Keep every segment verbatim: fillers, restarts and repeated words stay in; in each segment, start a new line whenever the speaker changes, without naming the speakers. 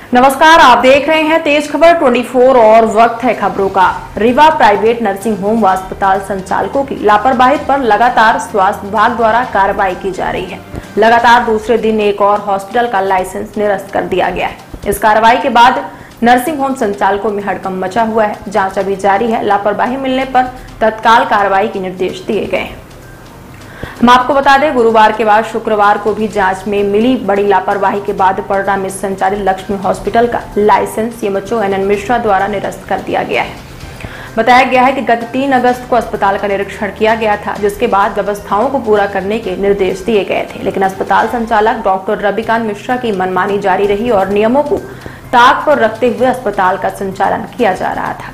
नमस्कार, आप देख रहे हैं तेज खबर चौबीस और वक्त है खबरों का। रीवा प्राइवेट नर्सिंग होम व अस्पताल संचालकों की लापरवाही पर लगातार स्वास्थ्य विभाग द्वारा कार्रवाई की जा रही है। लगातार दूसरे दिन एक और हॉस्पिटल का लाइसेंस निरस्त कर दिया गया है। इस कार्रवाई के बाद नर्सिंग होम संचालकों में हड़कंप मचा हुआ है। जांच अभी जारी है। लापरवाही मिलने पर तत्काल कार्रवाई के निर्देश दिए गए हैं। हम आपको बता दें, गुरुवार के बाद शुक्रवार को भी जांच में मिली बड़ी लापरवाही के बाद पटना में संचालित लक्ष्मी हॉस्पिटल का लाइसेंस सीएमएचओ एनएन मिश्रा द्वारा निरस्त कर दिया गया है। बताया गया है कि गत तीन अगस्त को अस्पताल का निरीक्षण किया गया था, जिसके बाद व्यवस्थाओं को पूरा करने के निर्देश दिए गए थे, लेकिन अस्पताल संचालक डॉक्टर रविकांत मिश्रा की मनमानी जारी रही और नियमों को ताक पर रखते हुए अस्पताल का संचालन किया जा रहा था।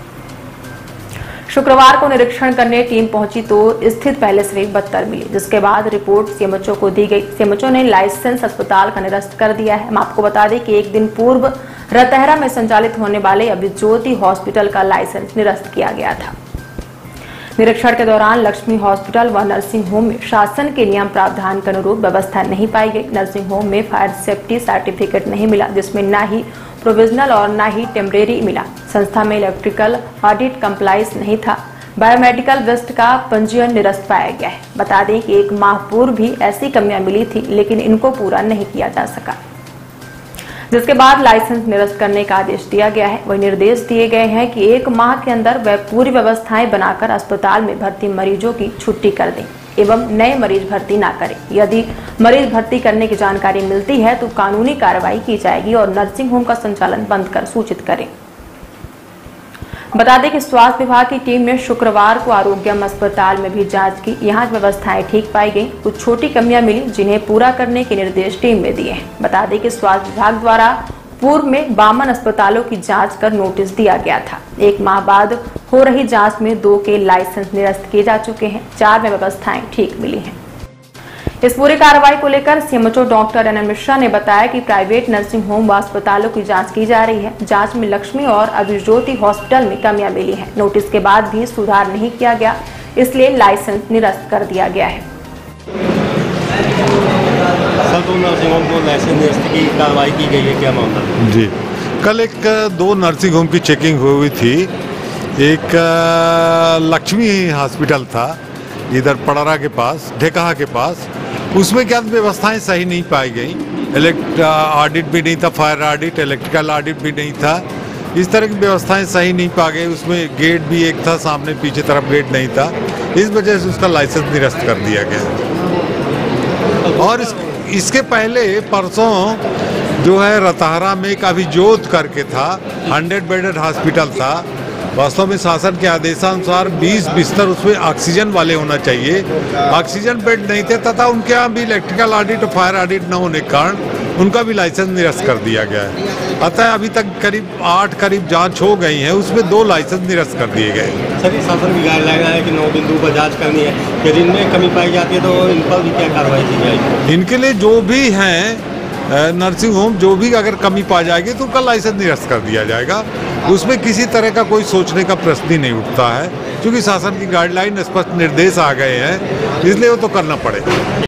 शुक्रवार को निरीक्षण करने टीम पहुंची तो स्थिति पहले से भी बदतर मिली, जिसके बाद रिपोर्ट सीएमएचओ को दी गई। सीएमएचओ ने लाइसेंस अस्पताल का निरस्त कर दिया है। हम आपको बता दें कि एक दिन पूर्व रतहरा में संचालित होने वाले अभिज्योति हॉस्पिटल का लाइसेंस निरस्त किया गया था। निरीक्षण के दौरान लक्ष्मी हॉस्पिटल व नर्सिंग होम में शासन के नियम प्रावधान के अनुरूप व्यवस्था नहीं पाई गई। नर्सिंग होम में फायर सेफ्टी सर्टिफिकेट नहीं मिला, जिसमें न ही प्रोविजनल और न ही टेम्परेरी मिला। संस्था में इलेक्ट्रिकल ऑडिट कंप्लाइंस नहीं था। बायोमेडिकल वेस्ट का पंजीयन निरस्त पाया गया है। बता दें कि एक माह पूर्व भी ऐसी कमियां मिली थी, लेकिन इनको पूरा नहीं किया जा सका, जिसके बाद लाइसेंस निरस्त करने का आदेश दिया गया है। वही निर्देश दिए गए हैं कि एक माह के अंदर वह पूरी व्यवस्थाएं बनाकर अस्पताल में भर्ती मरीजों की छुट्टी कर दें एवं नए मरीज भर्ती ना करें। यदि मरीज भर्ती करने की जानकारी मिलती है तो कानूनी कार्रवाई की जाएगी और नर्सिंग होम का संचालन बंद कर सूचित करें। बता दें कि स्वास्थ्य विभाग की टीम ने शुक्रवार को आरोग्यम अस्पताल में भी जांच की। यहाँ व्यवस्थाएं ठीक पाई गई। कुछ छोटी कमियां मिली, जिन्हें पूरा करने के निर्देश टीम में दिए हैं। बता दें कि स्वास्थ्य विभाग द्वारा पूर्व में बावन अस्पतालों की जांच कर नोटिस दिया गया था। एक माह बाद हो रही जांच में दो के लाइसेंस निरस्त किए जा चुके हैं। चार में व्यवस्थाएं ठीक मिली हैं। इस पूरी कार्रवाई को लेकर सीएमएचओ डॉक्टर एनएन मिश्रा ने बताया कि प्राइवेट नर्सिंग होम व अस्पतालों की जांच की जा रही है। जांच में लक्ष्मी और अभिज्योति हॉस्पिटल में कमियां मिली हैं। नोटिस के बाद भी सुधार नहीं किया गया, इसलिए लाइसेंस निरस्त कर दिया गया है।
सर, दो नर्सिंग होम को लाइसेंस निरस्त की कार्रवाई की गई है, क्या मामला?
जी, कल एक दो नर्सिंग होम की चेकिंग हुई थी। एक लक्ष्मी हॉस्पिटल था इधर पड़रा के पास, ढेकहा के पास। उसमें क्या व्यवस्थाएं सही नहीं पाई गई। इलेक्ट ऑडिट भी नहीं था, फायर ऑडिट, इलेक्ट्रिकल ऑडिट भी नहीं था। इस तरह की व्यवस्थाएं सही नहीं पा गई। उसमें गेट भी एक था, सामने पीछे तरफ गेट नहीं था। इस वजह से उसका लाइसेंस निरस्त कर दिया गया। और इस, इसके पहले परसों जो है रतहरा में एक अभिज्योत करके था, हंड्रेड बेडेड हॉस्पिटल था। वास्तव में शासन के आदेशानुसार बीस बिस्तर उसमें ऑक्सीजन वाले होना चाहिए। ऑक्सीजन बेड नहीं थे तथा उनके यहाँ भी इलेक्ट्रिकल ऑडिट और फायर ऑडिट न होने के कारण उनका भी लाइसेंस निरस्त कर दिया गया है। अतः अभी तक करीब आठ करीब जांच हो गई है, उसमें दो लाइसेंस निरस्त कर दिए गए।
सर, शासन की गाइडलाइन है कि नौ बिंदु पर जाँच करनी है। यदि इनमें कमी पाई जाती है तो इन पर भी क्या कार्रवाई की जाएगी?
इनके लिए जो भी हैं नर्सिंग होम, जो भी अगर कमी पा जाएगी तो उनका लाइसेंस निरस्त कर दिया जाएगा। उसमें किसी तरह का कोई सोचने का प्रश्न ही नहीं उठता है, क्योंकि शासन की गाइडलाइन स्पष्ट निर्देश आ गए हैं, इसलिए वो तो करना पड़ेगा।